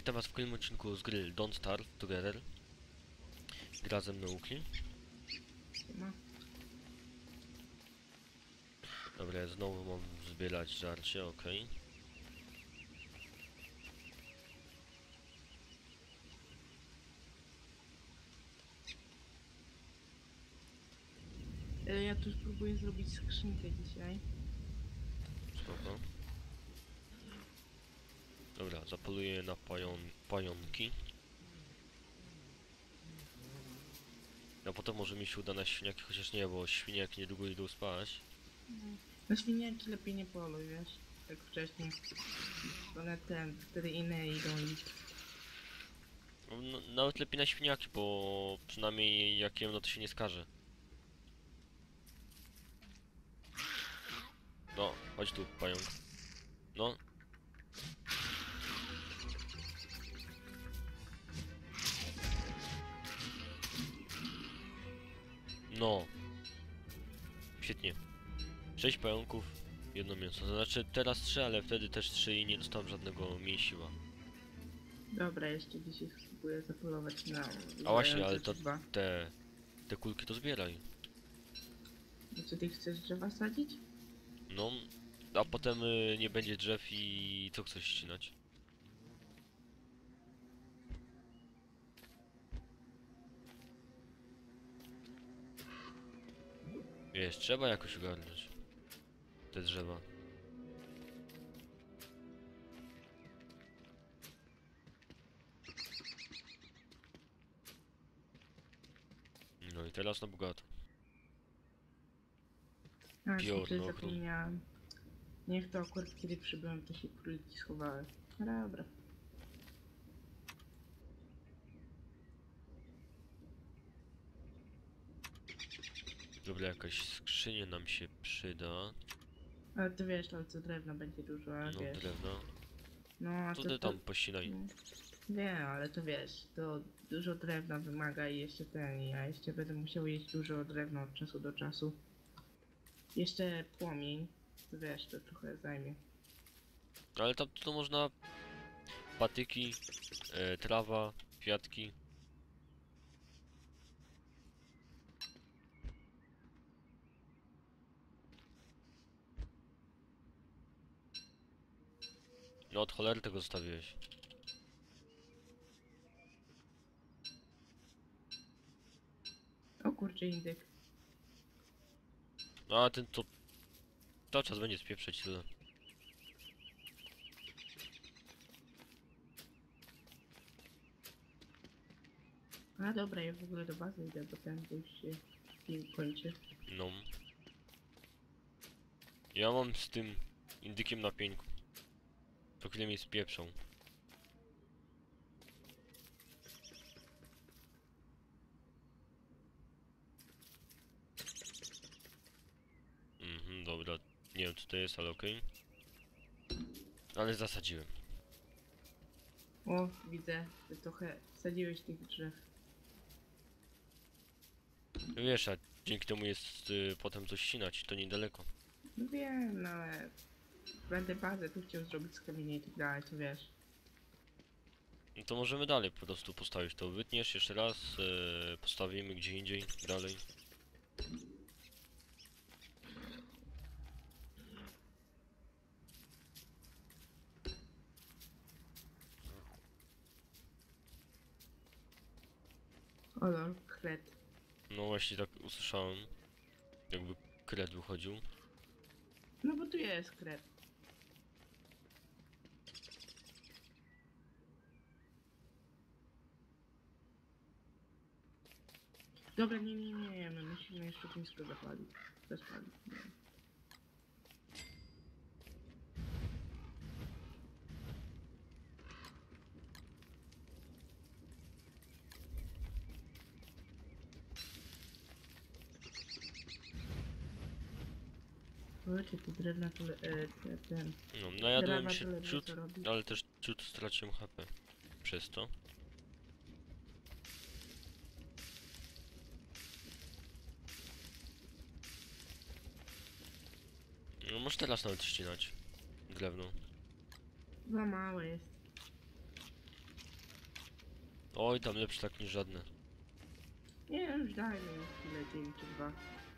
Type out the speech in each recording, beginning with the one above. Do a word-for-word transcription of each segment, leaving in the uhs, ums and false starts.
witam was w kolejnym odcinku z gry Don't Starve Together. Gra ze mną Łuki. No. Dobra, ja znowu mam zbierać żarcie, okej. E, Ja tu spróbuję zrobić skrzynkę dzisiaj. Spoko. Dobra, zapoluję na pajon pająki. A potem może mi się uda na świniaki, chociaż nie, bo świniaki niedługo idą spać. Na świniaki lepiej nie poluj, wiesz? Jak wcześniej. One ten, wtedy inne idą i... No, nawet lepiej na świniaki, bo przynajmniej jak jem, no to się nie skaże. No, chodź tu, pająk. No. No. Świetnie. Sześć pająków, jedno mięso. To znaczy teraz trzy, ale wtedy też trzy i nie dostałem żadnego mięsiła. Dobra, jeszcze dzisiaj spróbuję zapolować na... A właśnie, ale to dwa. te... te kulki to zbieraj. No co, ty chcesz drzewa sadzić? No, a potem y, nie będzie drzew i co chcesz ścinać? Wiesz, trzeba jakoś ogarnąć te drzewa. No i teraz na bogato. A, Piorno, kurczę, okno. zapomniałam. Niech to akurat kiedy przybyłem, to się króliki schowały. No dobra. Dobra, jakaś skrzynia nam się przyda. Ale ty wiesz, tam co drewna będzie dużo, a No, wiesz. drewno. No, a To to, ty to... tam pościnaj. No. Wiem, ale to wiesz, to dużo drewna wymaga i jeszcze ten, i ja jeszcze będę musiał jeść dużo drewna od czasu do czasu. Jeszcze płomień, to wiesz, to trochę zajmie. Ale tam to można patyki, e, trawa, kwiatki. No od cholery tego zostawiłeś. O kurczę, indyk. No a ten to... To czas będzie spieprzeć tyle. A dobra, ja w ogóle do bazy idę, bo ten to już się film kończy. No. Ja mam z tym indykiem na pieńku. To chwilę mnie spieprzą. Mhm, dobra. Nie wiem co to jest, ale okej. Ale zasadziłem. O, widzę, że trochę sadziłeś tych drzew. Wiesz, a dzięki temu jest y, potem coś ścinać, to niedaleko. No wiem, no ale... Będę bazę tu chciał zrobić z kamienia i tak dalej, to wiesz. No to możemy dalej po prostu postawić to. Wytniesz jeszcze raz, y, postawimy gdzie indziej, dalej. O lol, kret. No właśnie tak usłyszałem. Jakby kret wychodził. No bo tu jest kret. Dobra, nie, nie, nie, nie, my musimy jeszcze blisko zapalić. Rozpalić, nie. Wiecie, te drewna to, e, te, ten... No, najadłem Drawa się tyle wie, ciut, co robi. ale też ciut straciłem H P. Przez to. No może teraz nawet ścinać drewno. Za małe jest. Oj, tam lepsze tak niż żadne. Nie, już daj mi chwilę, dzień czy dwa.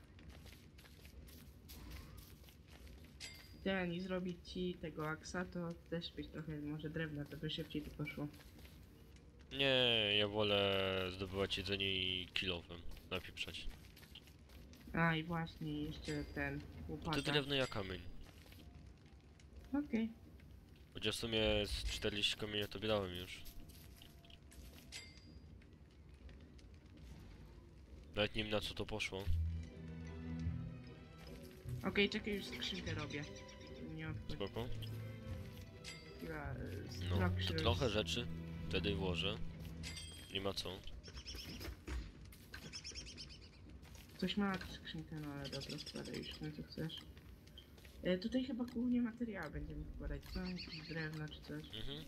Ten i zrobić ci tego aksa, to też byś trochę może drewna, to by szybciej to poszło. Nie, ja wolę zdobywać jedzenie i kilowym napieprzać. A i właśnie jeszcze ten Ty łopata. drewno, ja kamień. Okej. Chociaż w sumie z czterdzieści kamienia to grałem już. Nawet nie wiem na co to poszło. Okej, czekaj, już skrzynkę robię. Nie odchodź. Spoko. Chwila, y, No, to structures. trochę rzeczy wtedy włożę. Nie ma co. Coś ma skrzynkę, no ale dobra, składaj już ten co chcesz. E, tutaj chyba głównie materiał będziemy wkładać, co? Jakieś drewno czy coś. Mhm.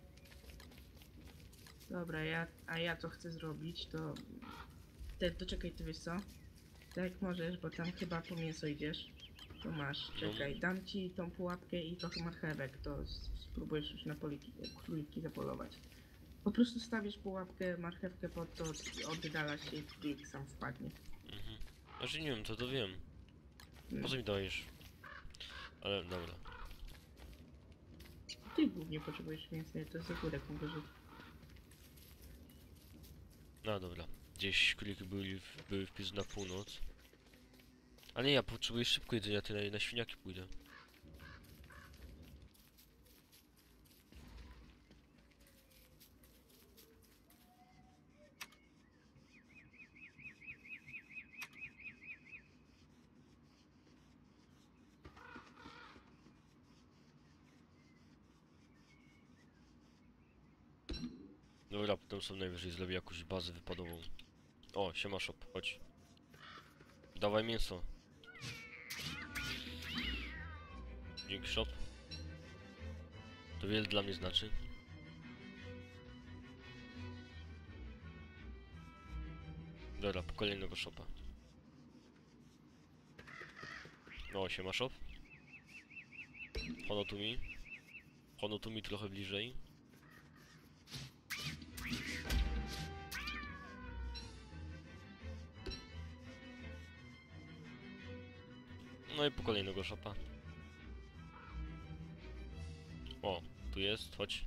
Dobra, ja, a ja co chcę zrobić, to... Te, to czekaj, ty wiesz co? Tak jak możesz, bo tam chyba po mięso idziesz. To masz, czekaj, dam ci tą pułapkę i trochę marchewek, to s- spróbujesz już na poliki, króliki zapolować. Po prostu stawisz pułapkę, marchewkę pod to, oddala się i królik sam wpadnie. Mhm. Znaczy nie wiem, to to wiem. No. Po co mi dajesz? Ale dobra. Ty głównie potrzebujesz więcej, to jest ogórek najwyżej. No dobra. Gdzieś króliki były, w- były wpis na północ. Ale nie, ja potrzebuję szybko jedzenia, ty na, na świniaki pójdę. Dobra, potem sobie najwyżej zrobię jakąś bazę wypadową. O, siema shop, chodź. Dawaj mięso. Dzięki shop. To wiele dla mnie znaczy. Dobra, po kolejnego shopa. O, siema shop. Hono tu mi. Hono tu mi trochę bliżej. No i po kolejnego shopa. O, tu jest, chodź.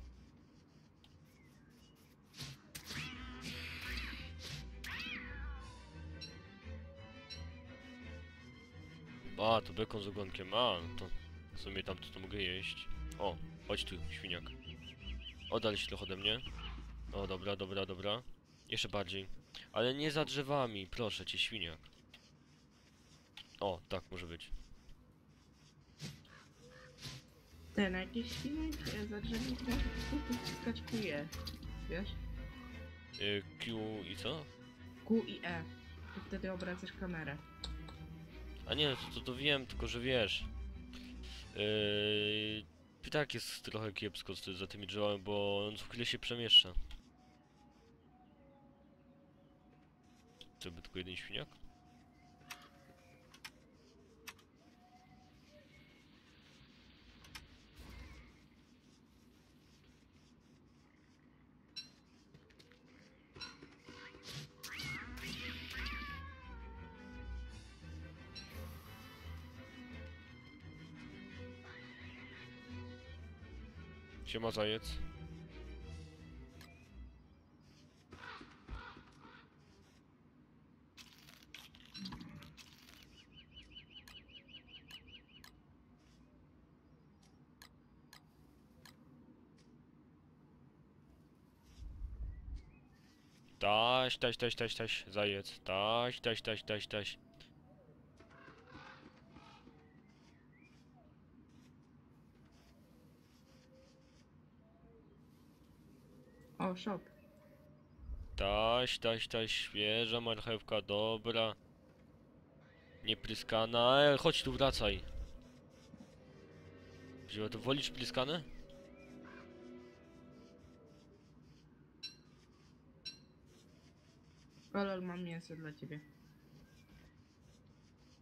A, to bekon z ogonkiem. A, no to w sumie tam to, to mogę jeść. O, chodź tu, świniak. Oddal się trochę ode mnie. O, dobra, dobra, dobra. Jeszcze bardziej. Ale nie za drzewami, proszę cię, świniak. O, tak może być. Ten, jakiś świnek e, za drzewem może po prostu wciskać Q i E, wiesz? Y, Q i co? Q i E. I wtedy obracasz kamerę. A nie, to, to, to wiem, tylko że wiesz. Yy, i tak jest trochę kiepsko z, za tymi drzewami, bo on co chwilę się przemieszcza. To by tylko jeden świniak? Siema zajec. Taś, taś, taś, taś, taś, zajec. Taś, taś, taś, taś, taś. O, shop. Taś, taś, taś, świeża marchewka, dobra. Niepryskana, e, chodź tu, wracaj. Wzięła to, wolisz pryskane? Kolor, mam mięso dla ciebie.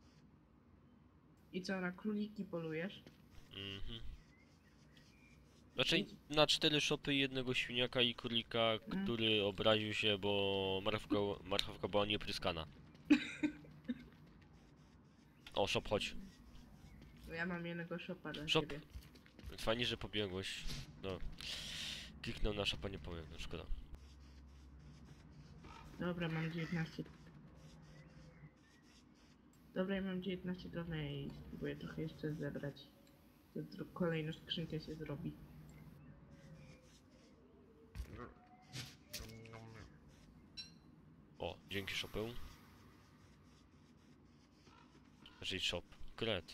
I co, na króliki polujesz? Mhm. Znaczy na cztery shopy i jednego świniaka i królika, Mm. który obraził się, bo marchewka, marchewka była niepryskana. O, shop, chodź. Ja mam jednego shopa dla Shop. siebie. Fajnie, że pobiegłeś. No. Kliknął na shopa, nie powiem, no szkoda. Dobra, mam dziewiętnaście. Dobra, ja mam dziewiętnaście drewna i spróbuję trochę jeszcze zebrać. To dru- kolejną skrzynkę się zrobi. O, dzięki shopę. Znaczy shop. Kret.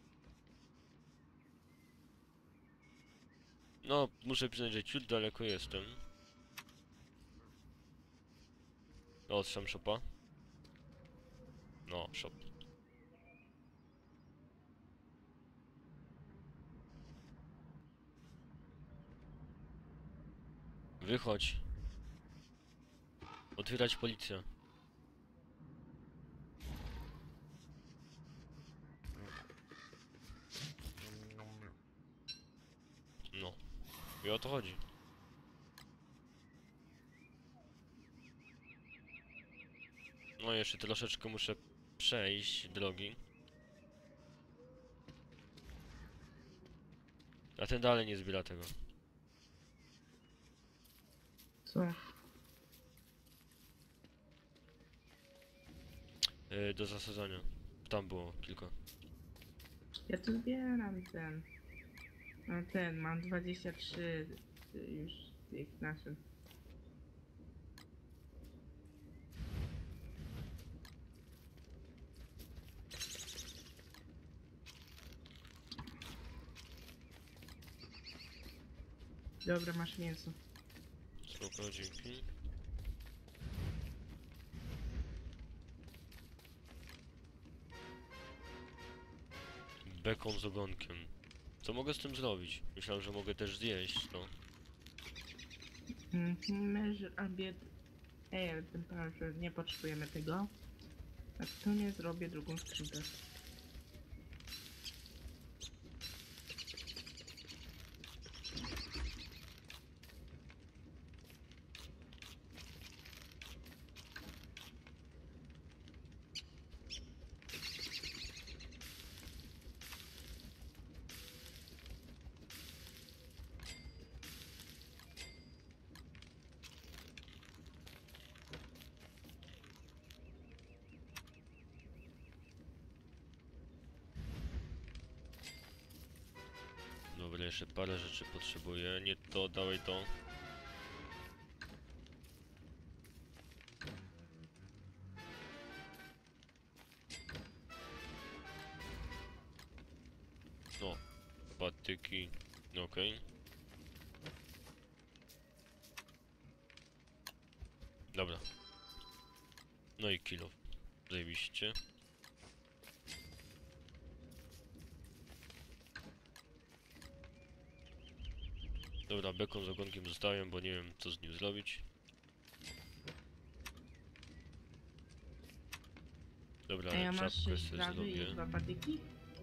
No, muszę przyznać, że ciut daleko jestem. O, sam shopa. No, shop. Wychodź. Otwierać policja. No. I o to chodzi. No jeszcze troszeczkę muszę przejść drogi. A ten dalej nie zbiera tego. Co? Yy, do zasadzania. Tam było kilka. Ja tu zbieram ten. No ten, mam dwadzieścia trzy y, już tych nasion. Dobra, masz mięso. Spoko, dzięki. Bekon z ogonkiem. Co mogę z tym zrobić? Myślałem, że mogę też zjeść, no. Mhm, measure obiad. Ej, temperature, nie potrzebujemy tego. A to nie zrobię drugą skrzynkę. Dobra, jeszcze parę rzeczy potrzebuję. Nie to, dawaj to. No, patyki. No, okej. Dobra. No i kilo. Zajebiście. Dobra, bekon z ogonkiem zostawiam, bo nie wiem co z nim zrobić. Dobra, Ej, a ale masz czapkę sześć sobie trawy i zrobię. dwa patyki?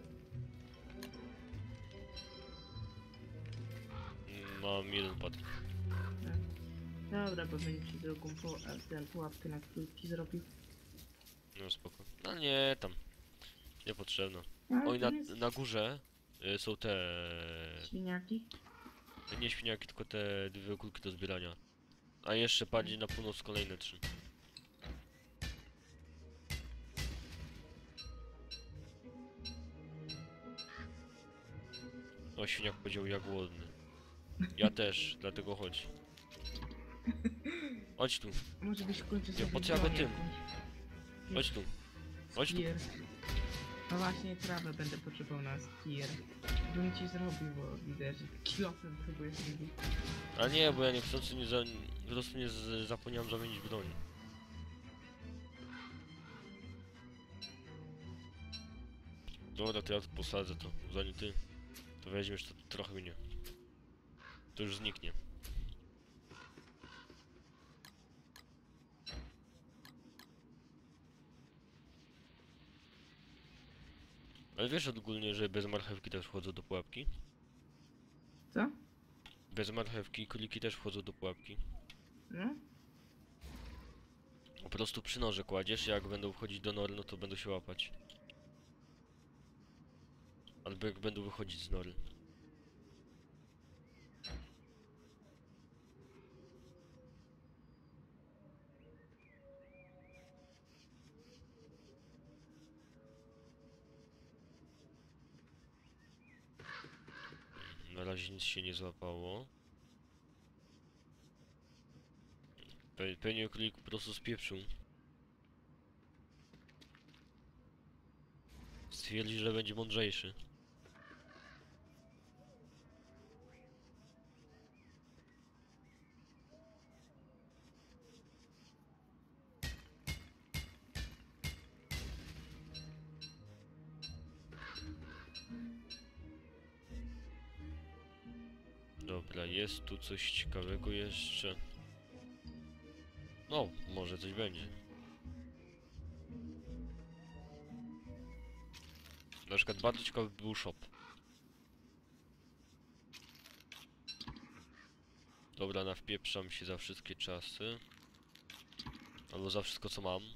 Mm, Mam jeden patyk. Dobra, bo będzie drugą po, a, ten pułapkę na króliki zrobił. No spoko. No nie, tam. Niepotrzebne. Ale Oj, to na, jest na górze y, są te... świniaki. Nie świniaki, tylko te dwie kulki do zbierania. A jeszcze bardziej na północ kolejne trzy. O, świniak powiedział, ja głodny. Ja też, dlatego chodź. Chodź tu, Może byś w końcu sobie po co ja go broń tym? jakąś. chodź tu. Chodź tu. Skier. No właśnie, trawę będę potrzebował na skier. Bym ci zrobił, bo widzę, że kilofem próbujesz zrobić. A nie, bo ja niechcący nie za... po prostu nie z... zapomniałem zamienić broń. Dobra, to ja tu posadzę to, zanim ty to weźmiesz, to trochę mnie. To już zniknie. Ale wiesz ogólnie, że bez marchewki też wchodzę do pułapki? Co? Bez marchewki króliki też wchodzą do pułapki. No? Po prostu przy noże kładziesz, jak będą wchodzić do nory, no to będą się łapać. Albo jak będą wychodzić z nory. Na razie nic się nie złapało. Pe pewnie królik po prostu spieprzył. Stwierdzi, że będzie mądrzejszy. Dobra, jest tu coś ciekawego jeszcze. No, może coś będzie. Na przykład bardzo ciekawy był shop. Dobra, nawpieprzam się za wszystkie czasy. Albo za wszystko co mam.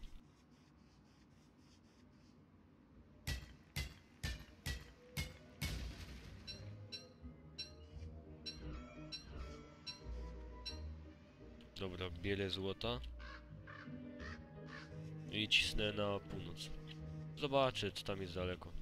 Dobra, biele złota. I cisnę na północ. Zobaczę, co tam jest daleko.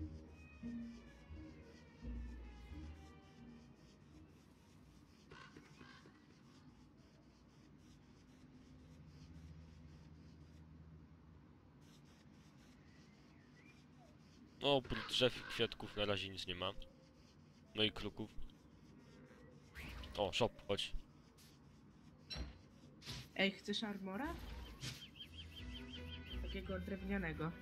No, oprócz drzew i kwiatków na razie nic nie ma. No i kruków. O, shop, chodź. Ej, chcesz armora? Takiego drewnianego.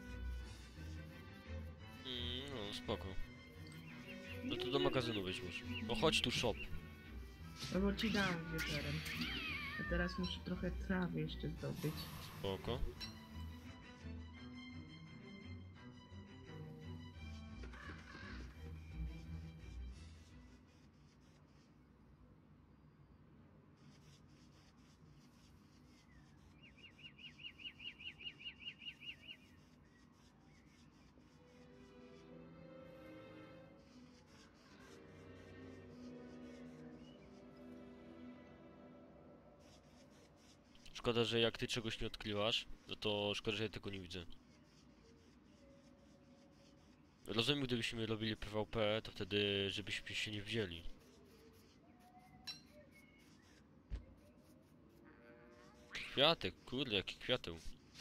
Mm, no, spoko. No to do magazynu weźmiesz. No chodź tu, shop. No bo ci dam wieczorem. A teraz muszę trochę trawy jeszcze zdobyć. Spoko. Szkoda, że jak ty czegoś nie odkrywasz, no to szkoda, że ja tego nie widzę. Rozumiem, gdybyśmy robili PvP, to wtedy żebyśmy się nie wzięli. Kwiatek, kurde, jaki kwiateł.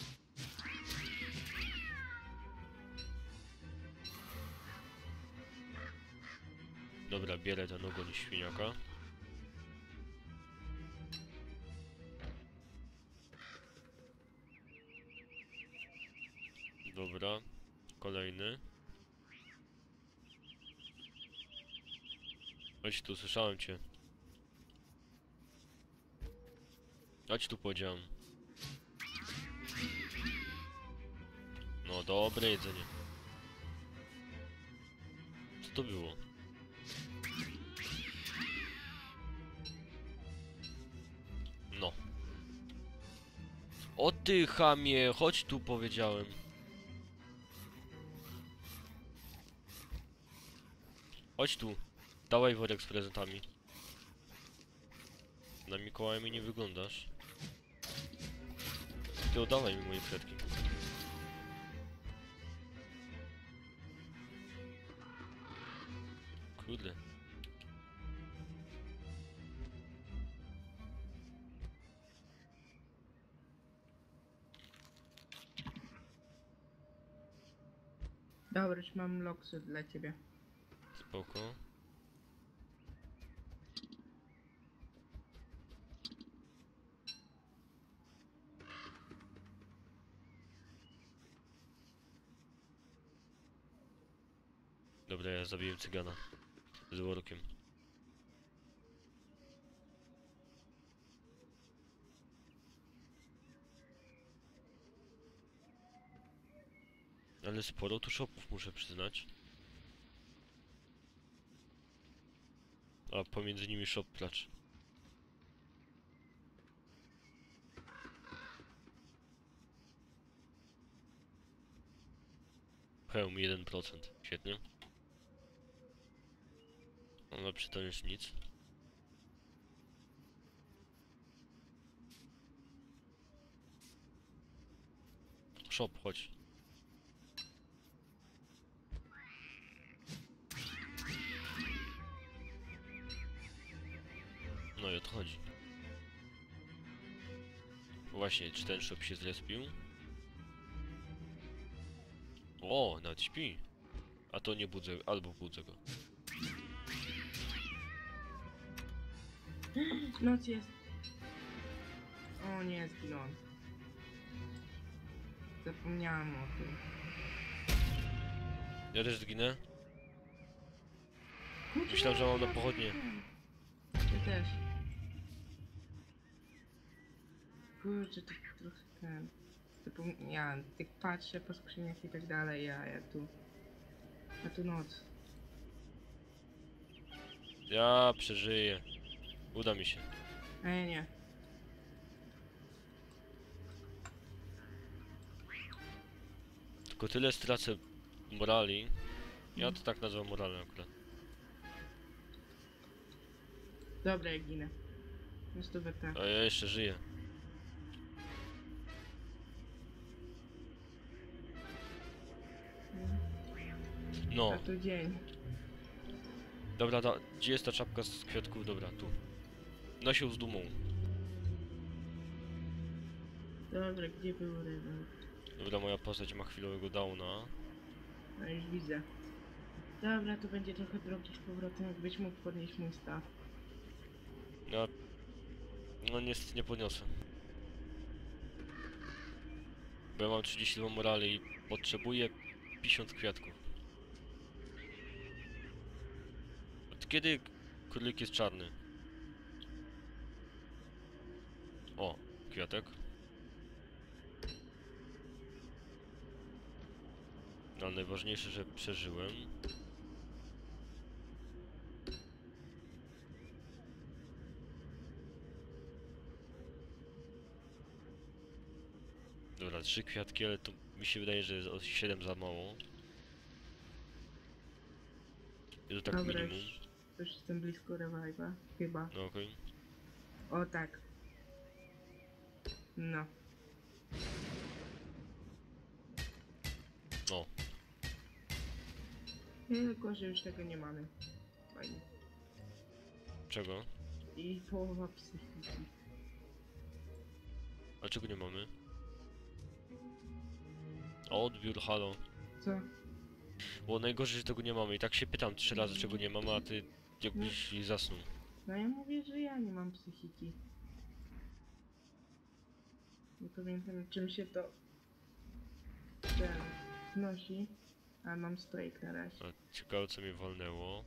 Dobra, bierę ten ogon świniaka. Dobra, kolejny. Chodź tu, słyszałem cię. Chodź tu, powiedziałem. No, dobre jedzenie. Co to było? No. O ty chamie, chodź tu, powiedziałem. Chodź tu. Dawaj worek z prezentami. Na Mikołaja mi nie wyglądasz. Ty oddawaj mi moje kwiatki. Kurde. Dobra, już mam loksy dla ciebie. Spoko. Dobra, ja zabiję cygana. Z workiem. Ale sporo tu shopów, muszę przyznać. A pomiędzy nimi shop placz. Hełm jeden procent. Świetnie. No lepszy to niż nic. Shop, chodź. No i o to chodzi. Właśnie, czy ten shop się zrespił? O, nawet śpi. A to nie budzę, albo budzę go. Noc jest. O nie, zginąłem. Zapomniałem o tym. Ja też zginę. Myślałem, że mam na pochodnie. Ja też. Kurczę, to trochę ten... Zapomniałem. Jak patrzę po skrzyniach i tak dalej, ja, ja tu... A tu noc. Ja przeżyję. Uda mi się. A ja nie. Tylko tyle stracę morali. Ja to tak nazywam moralem akurat. Dobra, ja ginę. Jest to tak. A ja jeszcze żyję. No, A to dzień. dobra, da, gdzie jest ta czapka z kwiatków? Dobra, tu. Nosił z dumą. Dobra, gdzie był ryba? Dobra, moja postać ma chwilowego downa. No już widzę. Dobra, to będzie trochę drogi z powrotem, jakbyś mógł podnieść mój staw. Ja... No niestety nie podniosę. Bo ja mam trzydzieści dwa morali i potrzebuję pięćdziesiąt kwiatków. Od kiedy królik jest czarny? O, kwiatek. No, ale najważniejsze, że przeżyłem. Dobra, trzy kwiatki, ale to mi się wydaje, że jest o siedem za mało. I to tak Dobra, minimum. już, już jestem blisko revive'a, chyba. No okej. O tak. No. No. Tylko, że już tego nie mamy. Fajnie. Czego? I połowa psychiki. A czego nie mamy? O, odbiór, halo. Co? Bo najgorzej, że tego nie mamy. I tak się pytam trzy razy, czego nie mamy, a ty jakbyś zasnął. No ja mówię, że ja nie mam psychiki. Nie pamiętam czym się to... ten znosi. A mam strajk na razie. A ciekawe, co mnie walnęło.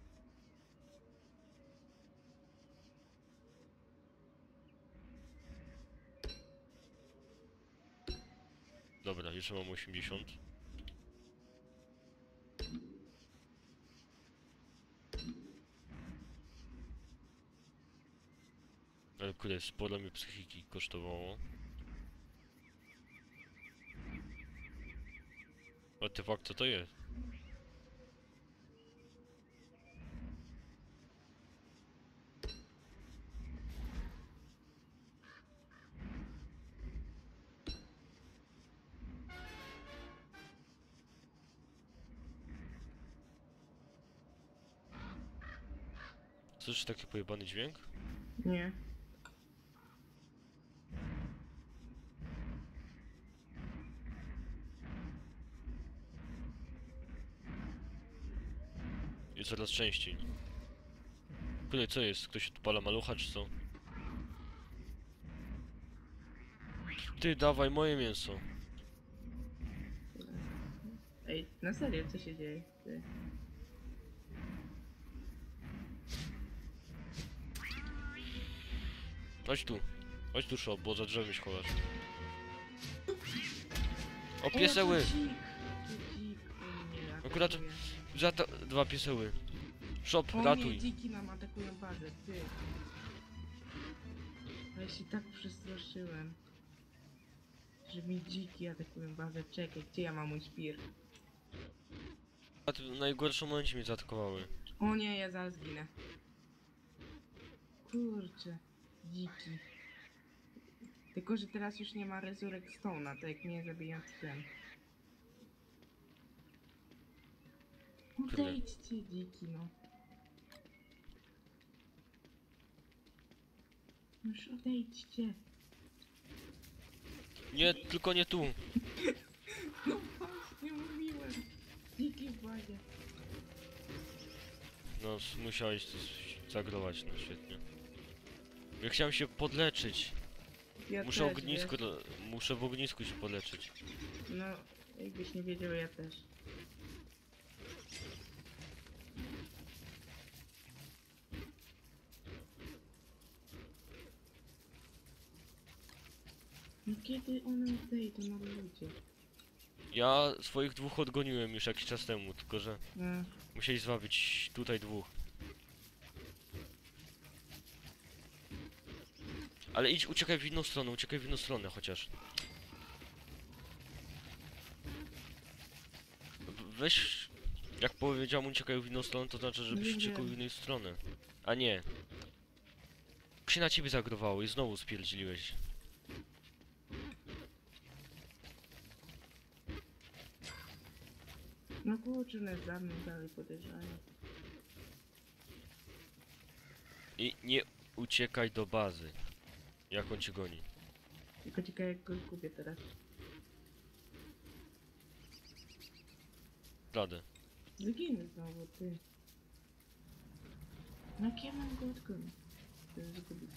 Dobra, jeszcze mam osiemdziesiąt. Ale kurde, sporo mi psychiki kosztowało. A ty fakt, co to jest? Słyszysz taki pojebany dźwięk? Nie. I coraz częściej. Kurde, co jest? Ktoś odpala malucha, czy co? Ty, dawaj moje mięso. Ej, na serio, co się dzieje? Ty. Chodź tu. Chodź tu, shop, bo za drzewem się chowasz. O, pieseły! O, to dzik, to dzik u mnie, ja Akurat tak mówię. za to dwa pieseły. Shop, O nie, ratuj. dziki nam atakują bazę, ty. Ja się tak przestraszyłem. Że mi dziki atakują bazę. Czekaj, gdzie ja mam mój spir? A ty w najgorszym momencie mnie zaatakowały. O nie, ja zaraz ginę. Kurczę, dziki. Tylko, że teraz już nie ma Resurrect Stone'a, tak jak mnie zabiją ten. Odejdźcie, dziki, no. Już odejdźcie. Nie, tylko nie tu. No właśnie mówiłem. Dziki w bazie. No, s- musiałeś to s- zagrować, no świetnie. Ja chciałem się podleczyć. Ja Muszę też, ognisko, wiesz. do- muszę w ognisku się podleczyć. No, jakbyś nie wiedział, ja też. No kiedy one odejdą, no ludzie? Ja swoich dwóch odgoniłem już jakiś czas temu, tylko że No, musieli zwabić tutaj dwóch. Ale idź, uciekaj w inną stronę, uciekaj w inną stronę chociaż. W- Weź, jak powiedziałem, uciekaj w inną stronę, to znaczy, żebyś Wiem, uciekał w wiem. inną stronę. A nie. Się na ciebie zagrowało i znowu spierdzieliłeś. no kurczę, one za mną dalej podejrzają. I nie uciekaj do bazy. Jak on cię goni. Tylko ciekawe jak go zgubię teraz. Radę. Zginę znowu, ty. No jak ja mam go odgonić? To jest zgubić.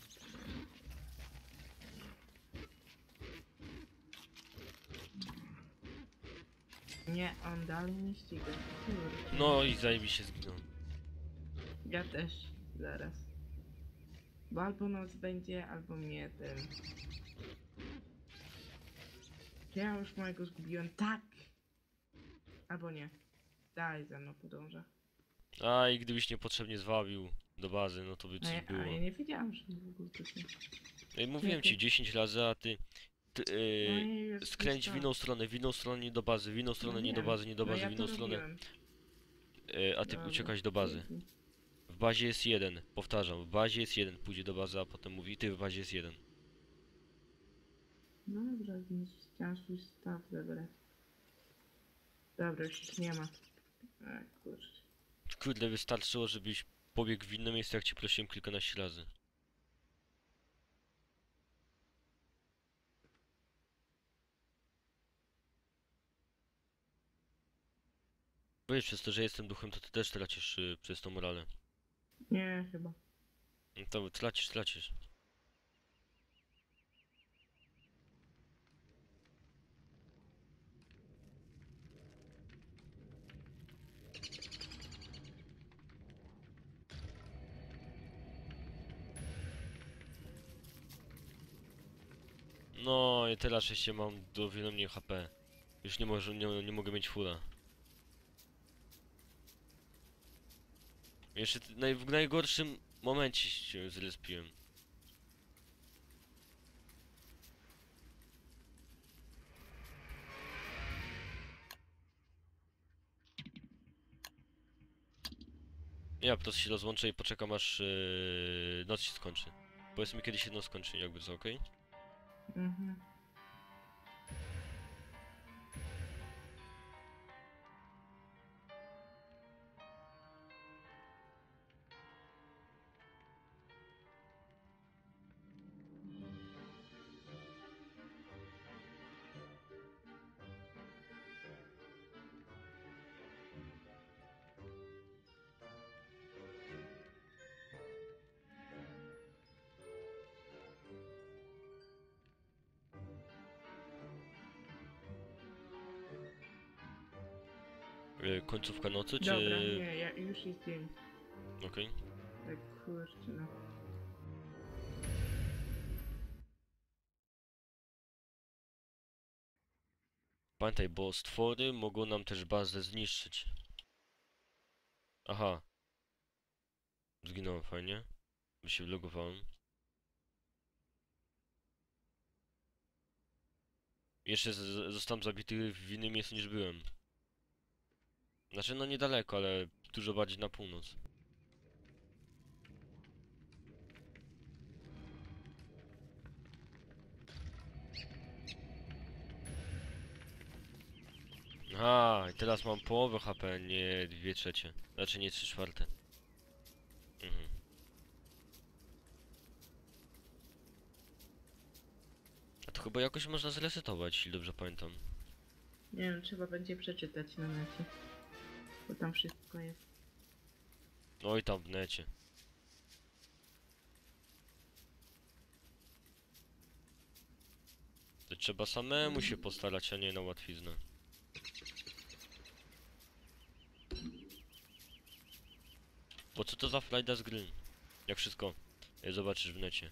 Nie, on dalej mnie ściga. Kurczę. No i zajebiście zginął. Ja też, zaraz. Bo albo noc będzie, albo mnie ten... Ja już mojego zgubiłem, tak! Albo nie. Dalej za mną podąża. A i gdybyś niepotrzebnie zwabił do bazy, no to by A coś ja, było. a ja nie wiedziałam, że w ogóle to są... Ej, mówiłem ci dziesięć razy, a ty... ty No yy, i już skręć w inną stronę, w inną stronę nie do bazy, w inną stronę nie do bazy, nie do bazy, no ja w inną to stronę. robiłem. Yy, a ty Dobra, uciekać do bazy. dzięki. W bazie jest jeden, powtarzam, w bazie jest jeden, pójdzie do bazy, a potem mówi, ty w bazie jest jeden. No dobra, więc chciałam swój staw zabrać. Dobra, już ich nie ma. A kurczę. Kurde, wystarczyło, żebyś pobiegł w inne miejsce, jak ci prosiłem kilkanaście razy. Wiesz, przez to, że jestem duchem, to ty też tracisz yy, przez tą morale. Nie, chyba. No to tracisz, tracisz. No i teraz jeszcze mam do wiele mniej H P. Już nie, może, nie, nie mogę mieć fulla. Jeszcze t- naj, w najgorszym momencie się zrespiłem. Ja po prostu się rozłączę i poczekam aż yy, noc się skończy. Powiedz mi kiedy się noc skończy, jakby co, okej? Mhm. Yy, końcówka nocy, czy... Dobra, nie, ja, już jest dzień. Okej. Tak kurczę, no. Pamiętaj, bo stwory mogą nam też bazę zniszczyć. Aha. Zginąłem, fajnie. By się vlogowałem. Jeszcze z- zostałem zabity w innym miejscu niż byłem. Znaczy, no niedaleko, ale dużo bardziej na północ. Aha, i teraz mam połowę H P, nie dwie trzecie. Znaczy nie trzy czwarte. Mhm. A to chyba jakoś można zresetować, jeśli dobrze pamiętam. Nie wiem, trzeba będzie przeczytać na necie. Bo tam wszystko jest. Oj tam w necie. To trzeba samemu się postarać, a nie na łatwiznę. Bo co to za frajda z gry? Jak wszystko e, zobaczysz w necie.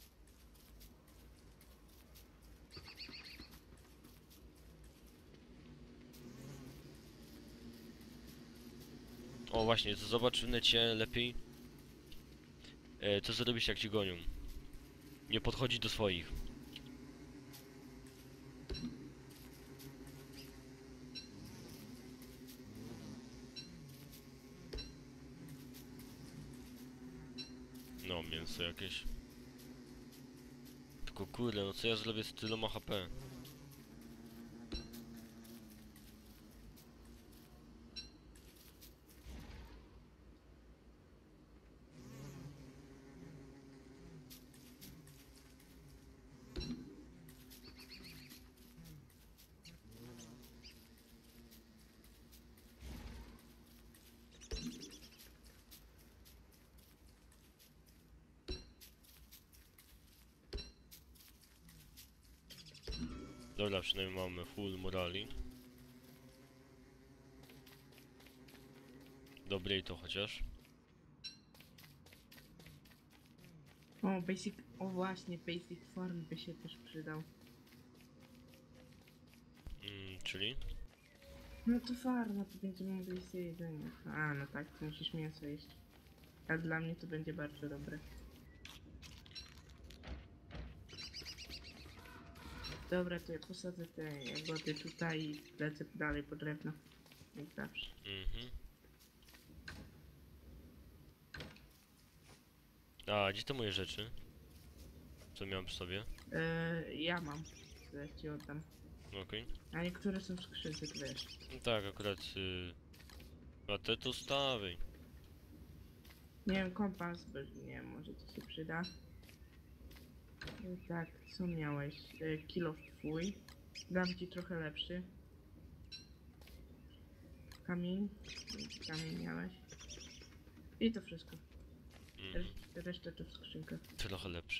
O właśnie, to zobacz w necie lepiej. E, co zrobić jak ci gonią. Nie podchodzi do swoich. No, mięso jakieś. Tylko kurde, no co ja zrobię z tyloma H P? Dobra, przynajmniej mamy full morali. Dobre i to chociaż. O, basic... O właśnie, basic form by się też przydał. Mm, czyli? No to farma, to będziemy mogli sobie jedzenie. A, no tak, to musisz mięso jeść. A dla mnie to będzie bardzo dobre. Dobra, to ja posadzę te jagody tutaj i lecę dalej po drewno. Jak zawsze. Mhm. A, gdzie to moje rzeczy? Co miałem przy sobie? Eee, ja mam. Zaraz ci oddam. Okej. A niektóre są w skrzynce, to wiesz. No tak, akurat... Y... A te to stawiaj. Nie wiem, kompas, bo nie wiem, może ci się przyda. E, tak, co miałeś? E, kilo twój. Dam ci trochę lepszy. Kamień. Kamień miałeś. I to wszystko. Mhm. Resz resztę to w skrzynkach. Trochę lepszy.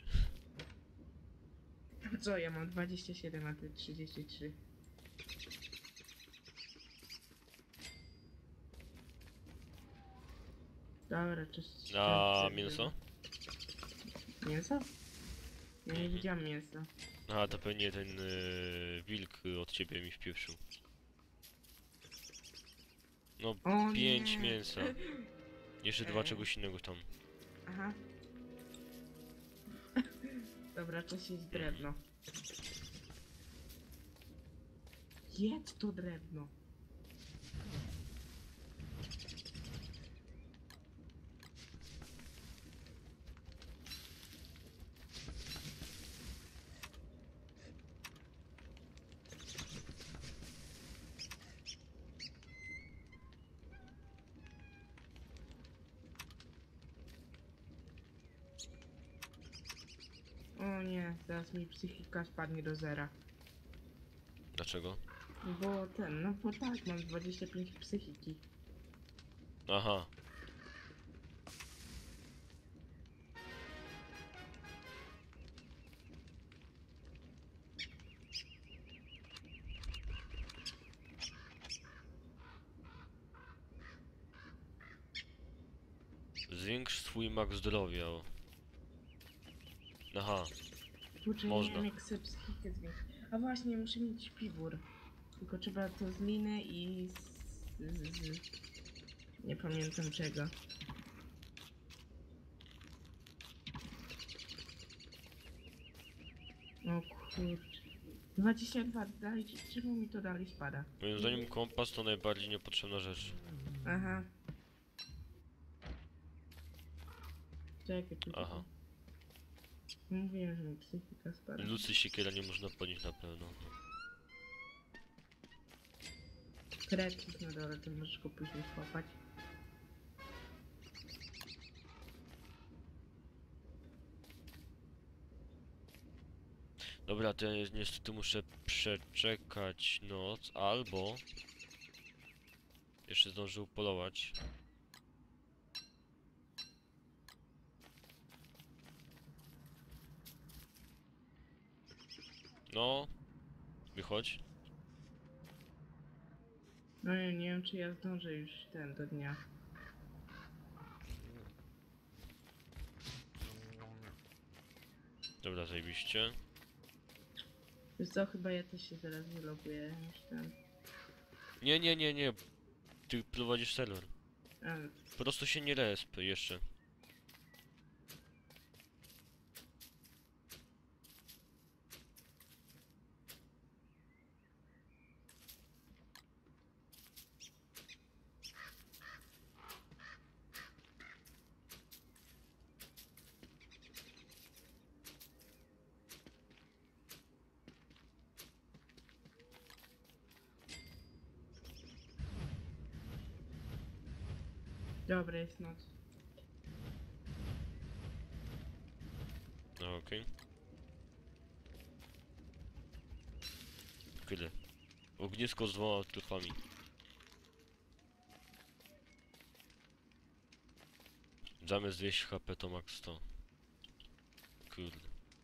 Co, ja mam dwadzieścia siedem, a ty trzydzieści trzy. Dobra, czy... A mięso? Mięso? Ja nie Mhm. widziałam mięsa. A, to pewnie ten y... wilk od ciebie mi wpieprzył. No, O pięć nie. mięsa. Jeszcze dwa Eee. czegoś innego tam. Aha. Dobra, czas jest drewno. Jedz to drewno. O nie, teraz mi psychika spadnie do zera. Dlaczego? Bo ten, no bo tak, mam dwadzieścia pięć psychiki. Aha. Zwiększ swój mak zdrowia. o. Aha. Kurczę, nie Można. wiem jak sobie psychikę zwiększyć. A właśnie, muszę mieć piwór. Tylko trzeba to z liny i z, z, z... Nie pamiętam czego. O kurczę. dwadzieścia dwa, dalej, czemu mi to dalej spada? Moim zdaniem kompas to najbardziej niepotrzebna rzecz. Aha. Czekaj, tu Aha. Mówiłem, że mi psychika spada. Lucy siekiera nie można podnieść na pewno. Kredki na dole, to możesz go później chłopać. Dobra, to ja niestety muszę przeczekać noc, albo jeszcze zdążę upolować. No, wychodź. No ja nie wiem, czy ja zdążę już ten do dnia. Dobra, zajebiście. Wiesz co, chyba ja też się zaraz wyloguję już ten. Nie, nie, nie, nie. Ty prowadzisz serwer. A, Po prostu się nie resp jeszcze. dobra, jest noc. No okej. Kurde. Ognisko z dwoma trufami. Zamiast dwieście HP to max sto. Kurde.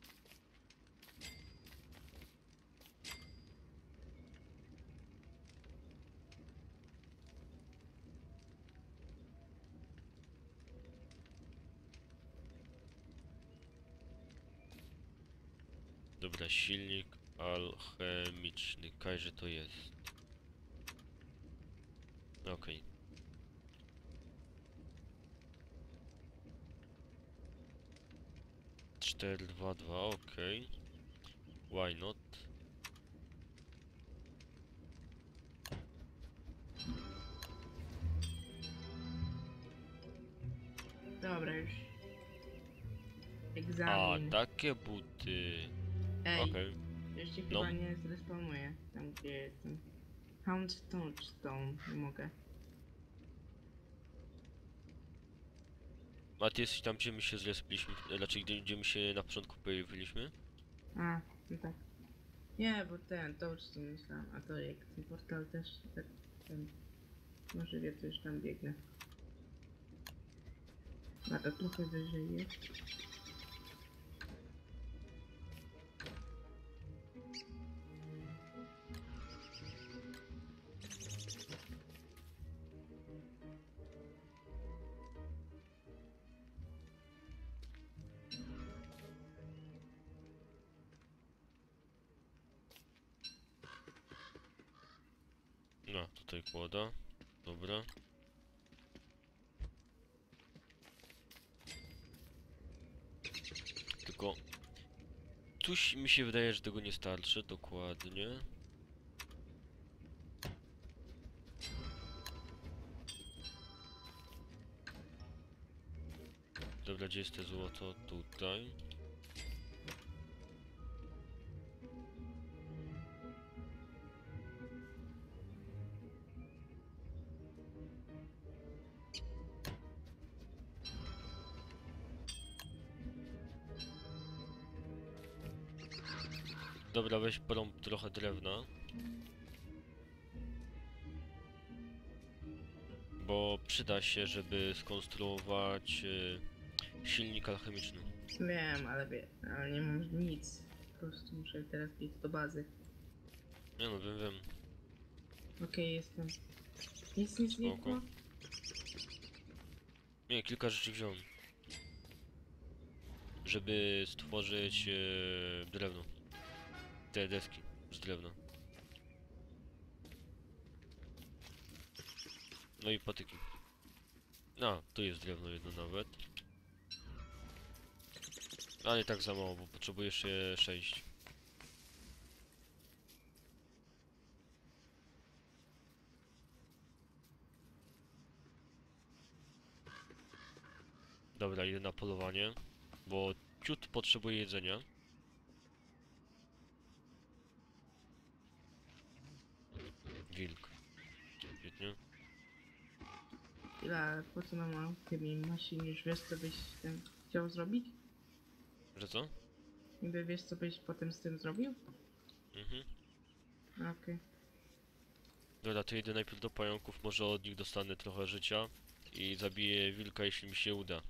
Dobra, silnik alchemiczny. Kajże to jest. Okej. cztery dwa dwa, okej. Why not? Dobra, już. A, Egzamin. takie buty. Ej, Okej. już się No. chyba nie zrespawnuje. Tam gdzie jestem. Hound Touchstone, nie mogę. A ty jesteś tam, gdzie my się zlespliśmy, raczej gdzie, gdzie my się na początku pojawiliśmy? A, no tak. Nie, bo ten Touchstone myślałem, a to jak ten portal też tak ten. Może wie, to już tam biegnę. A to trochę wyżej jest. No, tutaj kłoda. Dobra. Tylko... Tuś mi się wydaje, że tego nie starczy, dokładnie. Dobra, gdzie jest te złoto? Tutaj. Dobra, weź porąb trochę drewna. Bo przyda się, żeby skonstruować e, silnik alchemiczny. Wiem, ale wie, ale nie mam nic. Po prostu muszę teraz iść do bazy. Nie no, wiem, wiem. Okej, jestem. Nic nie znikło? Spoko. Nie, kilka rzeczy wziąłem. Żeby stworzyć e, drewno. Te deski z drewna. No i patyki. A, tu jest drewno jedno nawet. Ale tak za mało, bo potrzebuję jeszcze sześć. Dobra, idę na polowanie, bo ciut potrzebuje jedzenia. Wilk. Świetnie. Ile, po co nam tymi maszyn, już wiesz co byś z tym chciał zrobić? Że co? Niby wiesz co byś potem z tym zrobił? Mhm. Okej. Dobra, to idę najpierw do pająków, może od nich dostanę trochę życia i zabiję wilka, jeśli mi się uda.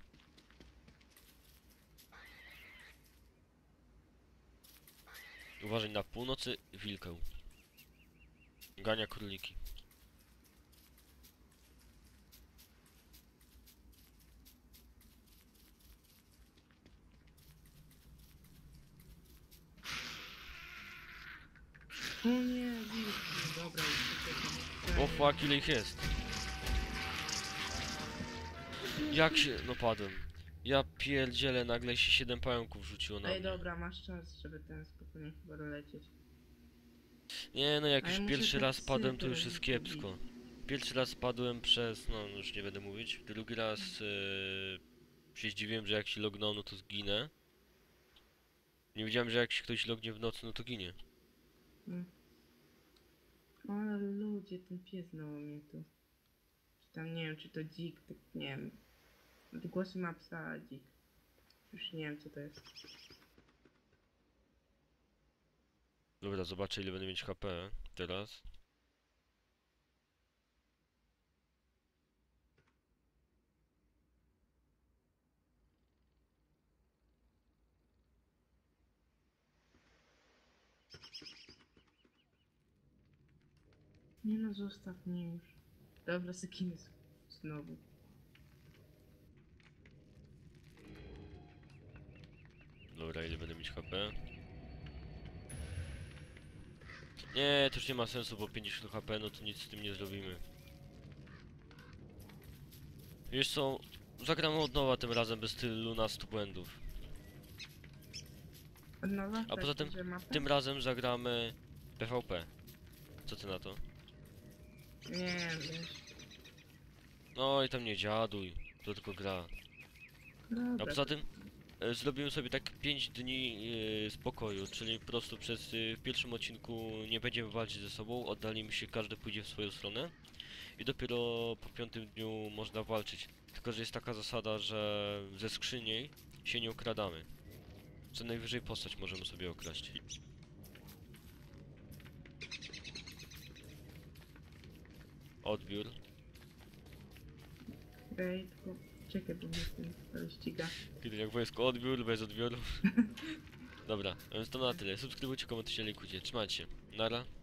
Uważaj, na północy wilkę. Gania króliki. O nie, wilki, dobra, już uciekam. O fuck, ile ich jest? Jak się... no padłem. Ja pierdzielę, nagle się siedem pająków rzuciło na Ej, mnie. dobra, masz czas, żeby ten spokojnie chyba dolecieć. Nie no, jak A ja już muszę pierwszy te raz psy padłem, to już teraz jest kiepsko. Pierwszy raz padłem przez... no już nie będę mówić. Drugi raz yy, się zdziwiłem, że jak się lognął, no to zginę. Nie wiedziałem, że jak się ktoś lognie w nocy, no to ginie. Hmm. Ale ludzie, ten pies znowu mnie tu. Czy tam nie wiem, czy to dzik, tak nie wiem. Te głosy ma psa, a dzik. Już nie wiem co to jest. Dobra, zobaczę ile będę mieć H P teraz. Nie no, zostaw mnie już. Dobra, sekiny znowu. Dobra, ile będę mieć H P? Nie, to już nie ma sensu, bo pięćdziesiąt H P, no to nic z tym nie zrobimy. Wiesz co, zagramy od nowa tym razem bez tylu nastu błędów. Od nowa? A Tak, poza tym, że mapę? tym razem zagramy P V P. Co ty na to? Nie, wiesz. No i tam nie dziaduj, to tylko gra. A Dobra, poza tym, e, zrobimy sobie tak pięć dni e, spokoju, czyli po prostu przez e, w pierwszym odcinku nie będziemy walczyć ze sobą, oddalimy się, każdy pójdzie w swoją stronę i dopiero po piątym dniu można walczyć. Tylko że jest taka zasada, że ze skrzyni się nie okradamy. Co najwyżej postać możemy sobie okraść. Odbiór. Okej, tylko czekaj, bo mnie ten ale ściga. Kiedy jak wojsko odbiór, bez odbioru. Dobra, więc to na tyle. Subskrybujcie, komentujcie, lajkujcie. Trzymajcie się. Nara.